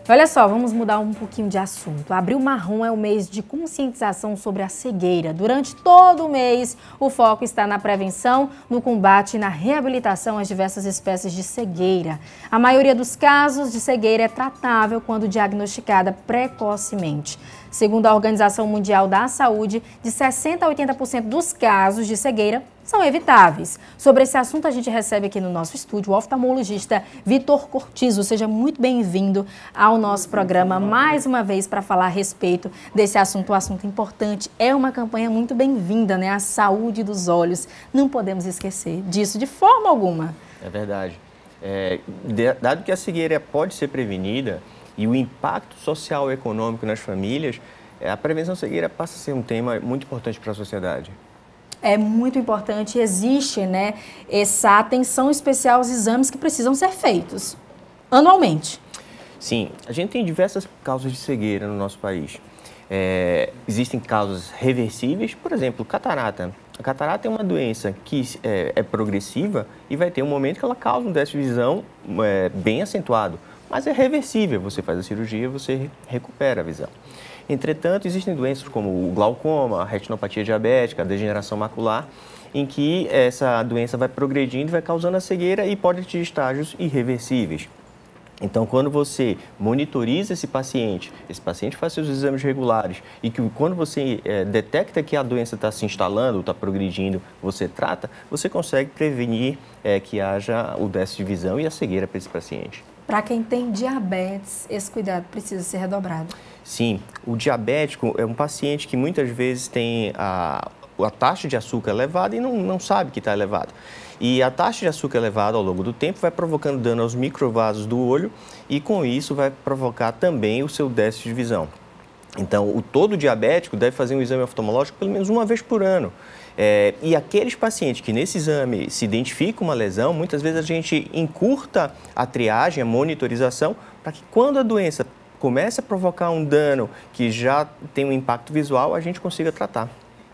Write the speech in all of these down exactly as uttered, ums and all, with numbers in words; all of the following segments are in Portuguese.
Olha só, vamos mudar um pouquinho de assunto. Abril Marrom é o mês de conscientização sobre a cegueira. Durante todo o mês, o foco está na prevenção, no combate e na reabilitação às diversas espécies de cegueira. A maioria dos casos de cegueira é tratável quando diagnosticada precocemente. Segundo a Organização Mundial da Saúde, de sessenta a oitenta por cento dos casos de cegueira são evitáveis. Sobre esse assunto, a gente recebe aqui no nosso estúdio o oftalmologista Vitor Cortizo. Seja muito bem-vindo ao nosso programa mais uma vez para falar a respeito desse assunto, um assunto importante. É uma campanha muito bem-vinda, né? A saúde dos olhos. Não podemos esquecer disso de forma alguma. É verdade. É, dado que a cegueira pode ser prevenida e o impacto social e econômico nas famílias, a prevenção da cegueira passa a ser um tema muito importante para a sociedade. É muito importante, existe, né, essa atenção especial aos exames que precisam ser feitos anualmente. Sim, a gente tem diversas causas de cegueira no nosso país. É, existem causas reversíveis, por exemplo, catarata. A catarata é uma doença que é, é progressiva e vai ter um momento que ela causa um déficit de visão é, bem acentuado, mas é reversível. Você faz a cirurgia, você recupera a visão. Entretanto, existem doenças como o glaucoma, a retinopatia diabética, a degeneração macular, em que essa doença vai progredindo, vai causando a cegueira e pode atingir estágios irreversíveis. Então, quando você monitoriza esse paciente, esse paciente faz seus exames regulares e que quando você é, detecta que a doença está se instalando, está progredindo, você trata, você consegue prevenir é, que haja o déficit de visão e a cegueira para esse paciente. Para quem tem diabetes, esse cuidado precisa ser redobrado. Sim, o diabético é um paciente que muitas vezes tem a, a taxa de açúcar elevada e não, não sabe que está elevada. E a taxa de açúcar elevada ao longo do tempo vai provocando dano aos microvasos do olho e com isso vai provocar também o seu déficit de visão. Então, o todo diabético deve fazer um exame oftalmológico pelo menos uma vez por ano. É, e aqueles pacientes que nesse exame se identifica uma lesão, muitas vezes a gente encurta a triagem, a monitorização, para que quando a doença comece a provocar um dano que já tem um impacto visual, a gente consiga tratar.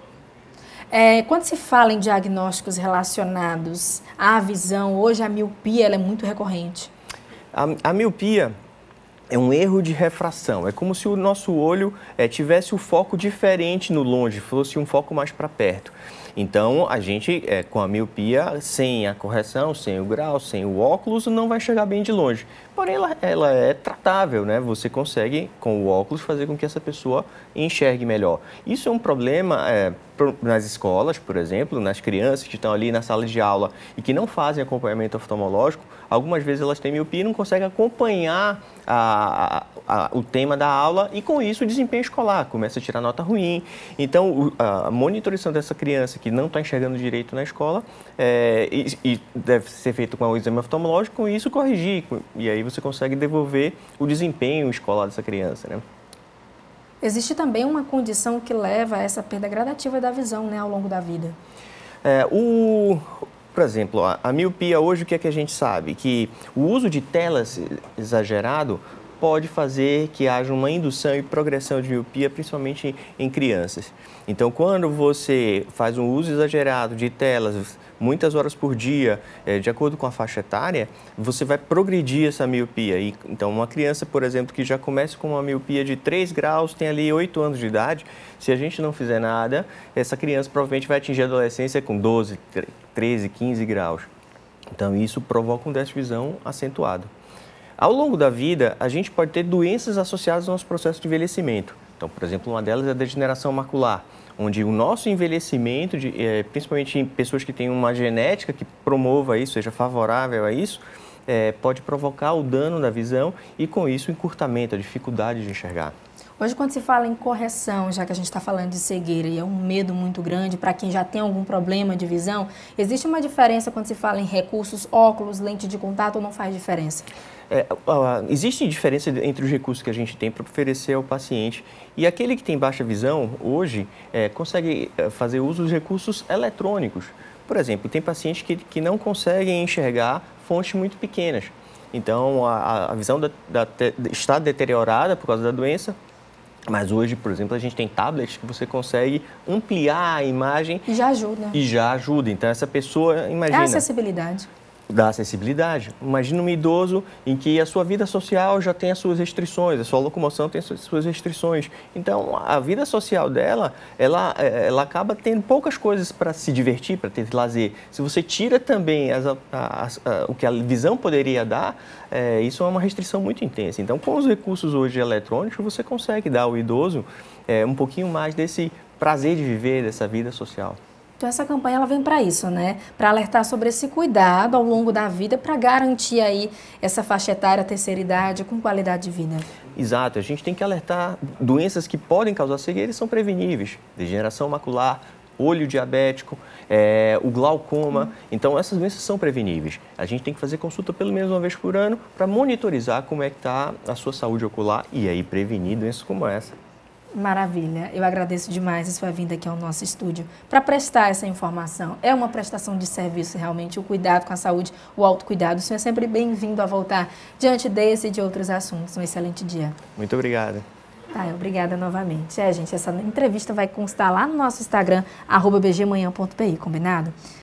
É, quando se fala em diagnósticos relacionados à visão, hoje a miopia ela é muito recorrente. A, a miopia é um erro de refração, é como se o nosso olho é, tivesse o foco diferente no longe, fosse um foco mais para perto. Então, a gente, é, com a miopia, sem a correção, sem o grau, sem o óculos, não vai chegar bem de longe. Porém, ela, ela é tratável, né? Você consegue, com o óculos, fazer com que essa pessoa enxergue melhor. Isso é um problema é, nas escolas, por exemplo, nas crianças que estão ali na sala de aula e que não fazem acompanhamento oftalmológico. Algumas vezes elas têm miopia e não conseguem acompanhar a, a, a, o tema da aula e, com isso, o desempenho escolar começa a tirar nota ruim. Então, o, a monitorização dessa criança que não está enxergando direito na escola é, e, e deve ser feito com o exame oftalmológico, com isso corrigir, e aí você consegue devolver o desempenho escolar dessa criança, né? Existe também uma condição que leva a essa perda gradativa da visão, né, ao longo da vida. É, o, por exemplo, a, a miopia hoje, o que é que a gente sabe? Que o uso de telas exagerado pode fazer que haja uma indução e progressão de miopia, principalmente em crianças. Então, quando você faz um uso exagerado de telas, muitas horas por dia, de acordo com a faixa etária, você vai progredir essa miopia. E, então, uma criança, por exemplo, que já começa com uma miopia de três graus, tem ali oito anos de idade, se a gente não fizer nada, essa criança provavelmente vai atingir a adolescência com doze, treze, quinze graus. Então, isso provoca um déficit de visão acentuado. Ao longo da vida, a gente pode ter doenças associadas ao nosso processo de envelhecimento. Então, por exemplo, uma delas é a degeneração macular, onde o nosso envelhecimento, de, é, principalmente em pessoas que têm uma genética que promova isso, seja favorável a isso, é, pode provocar o dano da visão e, com isso, o encurtamento, a dificuldade de enxergar. Hoje, quando se fala em correção, já que a gente está falando de cegueira e é um medo muito grande para quem já tem algum problema de visão, existe uma diferença quando se fala em recursos, óculos, lente de contato ou não faz diferença? É, uh, existe diferença entre os recursos que a gente tem para oferecer ao paciente e aquele que tem baixa visão, hoje, é, consegue fazer uso dos recursos eletrônicos. Por exemplo, tem pacientes que, que não conseguem enxergar fontes muito pequenas. Então, a, a visão da, da, está deteriorada por causa da doença, mas hoje, por exemplo, a gente tem tablets que você consegue ampliar a imagem. E já ajuda. E já ajuda. Então, essa pessoa, imagina... É a acessibilidade. da acessibilidade. Imagina um idoso em que a sua vida social já tem as suas restrições, a sua locomoção tem as suas restrições. Então, a vida social dela, ela, ela acaba tendo poucas coisas para se divertir, para ter lazer. Se você tira também as, as, a, o que a visão poderia dar, é, isso é uma restrição muito intensa. Então, com os recursos hoje eletrônicos, você consegue dar ao idoso é, um pouquinho mais desse prazer de viver, dessa vida social. Então, essa campanha ela vem para isso, né? Para alertar sobre esse cuidado ao longo da vida, para garantir aí essa faixa etária, terceira idade, com qualidade de vida. Exato, a gente tem que alertar doenças que podem causar cegueira e são preveníveis. Degeneração macular, olho diabético, é, o glaucoma. Hum. Então, essas doenças são preveníveis. A gente tem que fazer consulta pelo menos uma vez por ano para monitorizar como é que está a sua saúde ocular e aí prevenir doenças como essa. Maravilha, eu agradeço demais a sua vinda aqui ao nosso estúdio para prestar essa informação. É uma prestação de serviço realmente, o cuidado com a saúde, o autocuidado. O senhor é sempre bem-vindo a voltar diante desse e de outros assuntos. Um excelente dia. Muito obrigado. Tá, obrigada novamente. É, gente, essa entrevista vai constar lá no nosso Instagram, arroba bgmanhã ponto pi, combinado?